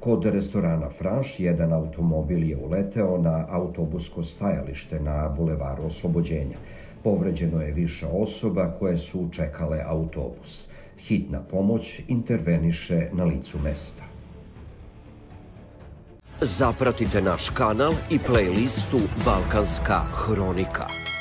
Kod restorana Franš jedan automobil je uleteo na autobusko stajalište na bulevaru Oslobođenja. Povređeno je više osoba koje su čekale autobus. Hitna pomoć interveniše na licu mesta. Zapratite naš kanal i playlistu Balkanska hronika.